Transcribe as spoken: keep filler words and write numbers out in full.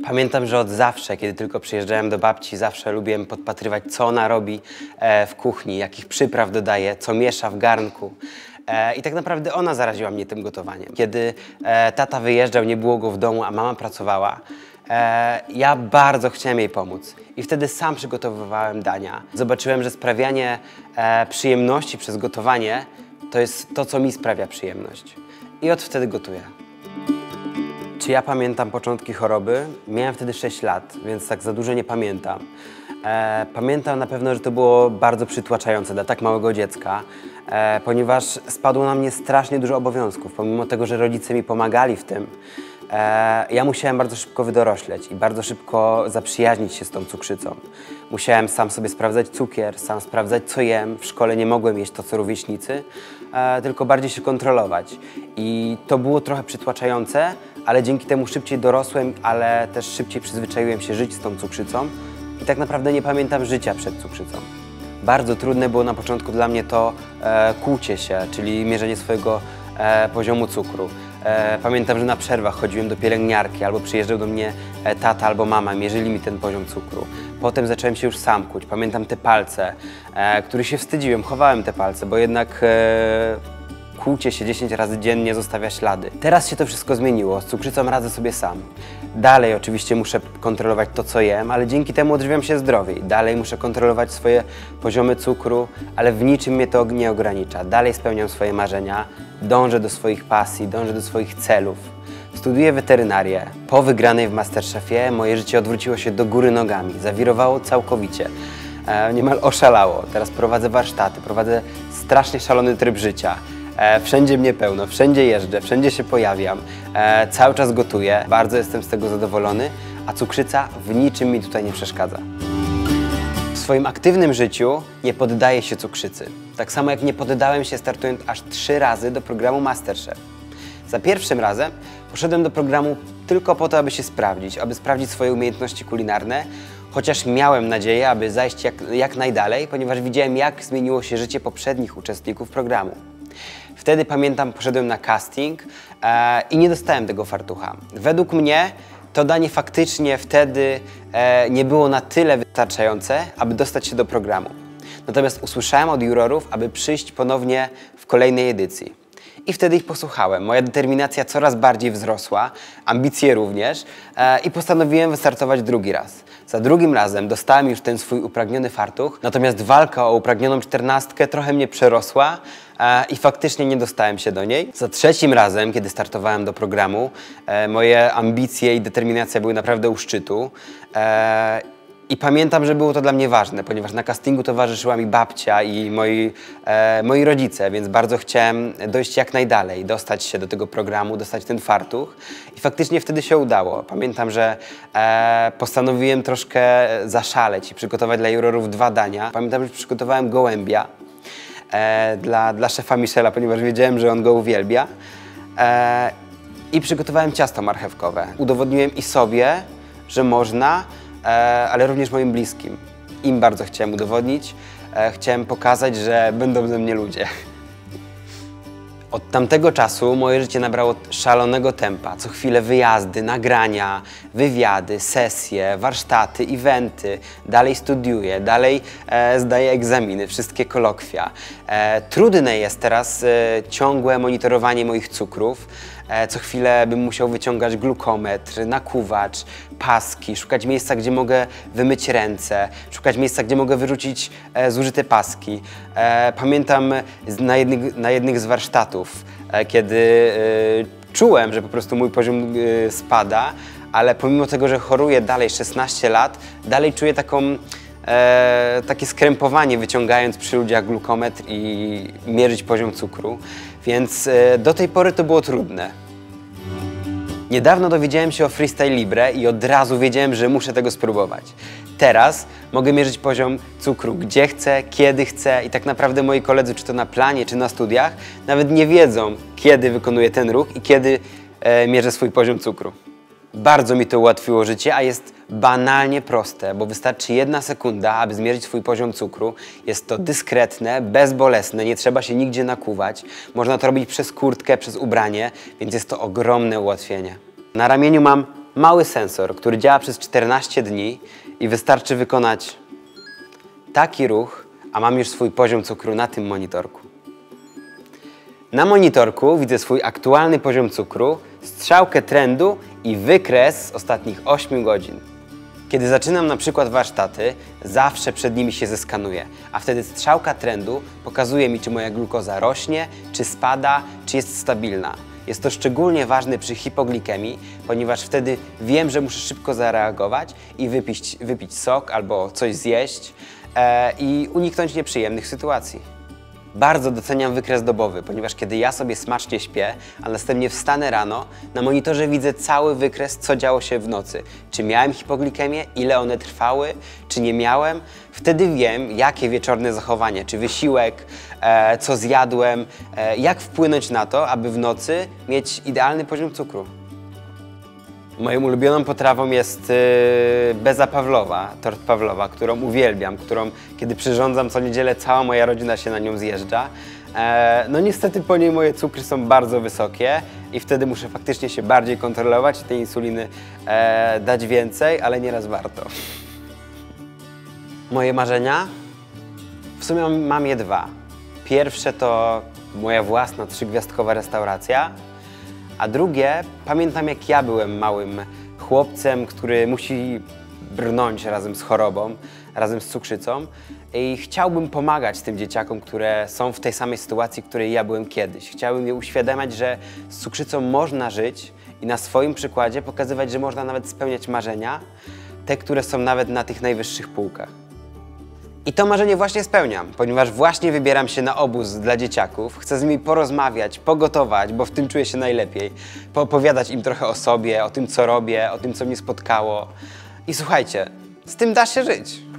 Pamiętam, że od zawsze, kiedy tylko przyjeżdżałem do babci, zawsze lubiłem podpatrywać, co ona robi e, w kuchni, jakich przypraw dodaje, co miesza w garnku. E, I tak naprawdę ona zaraziła mnie tym gotowaniem. Kiedy e, tata wyjeżdżał, nie było go w domu, a mama pracowała, e, ja bardzo chciałem jej pomóc. I wtedy sam przygotowywałem dania. Zobaczyłem, że sprawianie e, przyjemności przez gotowanie to jest to, co mi sprawia przyjemność. I od wtedy gotuję. Czy ja pamiętam początki choroby? Miałem wtedy sześć lat, więc tak za dużo nie pamiętam. E, pamiętam na pewno, że to było bardzo przytłaczające dla tak małego dziecka, e, ponieważ spadło na mnie strasznie dużo obowiązków. Pomimo tego, że rodzice mi pomagali w tym, e, ja musiałem bardzo szybko wydorośleć i bardzo szybko zaprzyjaźnić się z tą cukrzycą. Musiałem sam sobie sprawdzać cukier, sam sprawdzać, co jem. W szkole nie mogłem jeść to, co rówieśnicy, e, tylko bardziej się kontrolować. I to było trochę przytłaczające, ale dzięki temu szybciej dorosłem, ale też szybciej przyzwyczaiłem się żyć z tą cukrzycą i tak naprawdę nie pamiętam życia przed cukrzycą. Bardzo trudne było na początku dla mnie to e, kłucie się, czyli mierzenie swojego e, poziomu cukru. E, pamiętam, że na przerwach chodziłem do pielęgniarki, albo przyjeżdżał do mnie e, tata albo mama, mierzyli mi ten poziom cukru. Potem zacząłem się już sam kłuć. Pamiętam te palce, e, których się wstydziłem, chowałem te palce, bo jednak e, kłucie się dziesięć razy dziennie zostawia ślady. Teraz się to wszystko zmieniło, z cukrzycą radzę sobie sam. Dalej oczywiście muszę kontrolować to, co jem, ale dzięki temu odżywiam się zdrowiej. Dalej muszę kontrolować swoje poziomy cukru, ale w niczym mnie to nie ogranicza. Dalej spełniam swoje marzenia, dążę do swoich pasji, dążę do swoich celów. Studiuję weterynarię. Po wygranej w Masterchefie moje życie odwróciło się do góry nogami, zawirowało całkowicie. E, niemal oszalało. Teraz prowadzę warsztaty, prowadzę strasznie szalony tryb życia. E, wszędzie mnie pełno, wszędzie jeżdżę, wszędzie się pojawiam, e, cały czas gotuję, bardzo jestem z tego zadowolony, a cukrzyca w niczym mi tutaj nie przeszkadza. W swoim aktywnym życiu nie poddaję się cukrzycy, tak samo jak nie poddałem się startując aż trzy razy do programu Masterchef. Za pierwszym razem poszedłem do programu tylko po to, aby się sprawdzić, aby sprawdzić swoje umiejętności kulinarne, chociaż miałem nadzieję, aby zajść jak, jak najdalej, ponieważ widziałem, jak zmieniło się życie poprzednich uczestników programu. Wtedy pamiętam, poszedłem na casting e, i nie dostałem tego fartucha. Według mnie to danie faktycznie wtedy e, nie było na tyle wystarczające, aby dostać się do programu. Natomiast usłyszałem od jurorów, aby przyjść ponownie w kolejnej edycji. I wtedy ich posłuchałem. Moja determinacja coraz bardziej wzrosła, ambicje również e, i postanowiłem wystartować drugi raz. Za drugim razem dostałem już ten swój upragniony fartuch, natomiast walka o upragnioną czternastkę trochę mnie przerosła e, i faktycznie nie dostałem się do niej. Za trzecim razem, kiedy startowałem do programu, e, moje ambicje i determinacja były naprawdę u szczytu. E, I pamiętam, że było to dla mnie ważne, ponieważ na castingu towarzyszyła mi babcia i moi, e, moi rodzice, więc bardzo chciałem dojść jak najdalej, dostać się do tego programu, dostać ten fartuch i faktycznie wtedy się udało. Pamiętam, że e, postanowiłem troszkę zaszaleć i przygotować dla jurorów dwa dania. Pamiętam, że przygotowałem gołębia e, dla, dla szefa Michela, ponieważ wiedziałem, że on go uwielbia. E, I przygotowałem ciasto marchewkowe. Udowodniłem i sobie, że można, ale również moim bliskim. Im bardzo chciałem udowodnić, chciałem pokazać, że będą ze mnie ludzie. Od tamtego czasu moje życie nabrało szalonego tempa. Co chwilę wyjazdy, nagrania, wywiady, sesje, warsztaty, eventy. Dalej studiuję, dalej e, zdaję egzaminy, wszystkie kolokwia. E, trudne jest teraz e, ciągłe monitorowanie moich cukrów. E, co chwilę bym musiał wyciągać glukometr, nakłuwacz, paski, szukać miejsca, gdzie mogę wymyć ręce, szukać miejsca, gdzie mogę wyrzucić e, zużyte paski. E, pamiętam na jednych, na jednych z warsztatów, e, kiedy e, czułem, że po prostu mój poziom e, spada, ale pomimo tego, że choruję dalej szesnaście lat, dalej czuję taką, e, takie skrępowanie, wyciągając przy ludziach glukometr i mierzyć poziom cukru. Więc e, do tej pory to było trudne. Niedawno dowiedziałem się o Freestyle Libre i od razu wiedziałem, że muszę tego spróbować. Teraz mogę mierzyć poziom cukru gdzie chcę, kiedy chcę i tak naprawdę moi koledzy, czy to na planie, czy na studiach, nawet nie wiedzą, kiedy wykonuję ten ruch i kiedy e, mierzę swój poziom cukru. Bardzo mi to ułatwiło życie, a jest banalnie proste, bo wystarczy jedna sekunda, aby zmierzyć swój poziom cukru. Jest to dyskretne, bezbolesne, nie trzeba się nigdzie nakłuwać. Można to robić przez kurtkę, przez ubranie, więc jest to ogromne ułatwienie. Na ramieniu mam Mały sensor, który działa przez czternaście dni i wystarczy wykonać taki ruch, a mam już swój poziom cukru na tym monitorku. Na monitorku widzę swój aktualny poziom cukru, strzałkę trendu i wykres z ostatnich ośmiu godzin. Kiedy zaczynam na przykład warsztaty, zawsze przed nimi się zeskanuję, a wtedy strzałka trendu pokazuje mi, czy moja glukoza rośnie, czy spada, czy jest stabilna. Jest to szczególnie ważne przy hipoglikemii, ponieważ wtedy wiem, że muszę szybko zareagować i wypić, wypić sok albo coś zjeść e, i uniknąć nieprzyjemnych sytuacji. Bardzo doceniam wykres dobowy, ponieważ kiedy ja sobie smacznie śpię, a następnie wstanę rano, na monitorze widzę cały wykres, co działo się w nocy. Czy miałem hipoglikemię, ile one trwały, czy nie miałem. Wtedy wiem, jakie wieczorne zachowanie, czy wysiłek, e, co zjadłem, e, jak wpłynąć na to, aby w nocy mieć idealny poziom cukru. Moją ulubioną potrawą jest yy, beza Pawlowa, tort Pawlowa, którą uwielbiam, którą kiedy przyrządzam co niedzielę, cała moja rodzina się na nią zjeżdża. E, no niestety po niej moje cukry są bardzo wysokie i wtedy muszę faktycznie się bardziej kontrolować i tej insuliny e, dać więcej, ale nieraz warto. Moje marzenia? W sumie mam, mam je dwa. Pierwsze to moja własna trzygwiazdkowa restauracja. A drugie, pamiętam jak ja byłem małym chłopcem, który musi brnąć razem z chorobą, razem z cukrzycą i chciałbym pomagać tym dzieciakom, które są w tej samej sytuacji, w której ja byłem kiedyś. Chciałbym je uświadamiać, że z cukrzycą można żyć i na swoim przykładzie pokazywać, że można nawet spełniać marzenia, te, które są nawet na tych najwyższych półkach. I to marzenie właśnie spełniam, ponieważ właśnie wybieram się na obóz dla dzieciaków. Chcę z nimi porozmawiać, pogotować, bo w tym czuję się najlepiej. Poopowiadać im trochę o sobie, o tym, co robię, o tym, co mnie spotkało. I słuchajcie, z tym da się żyć.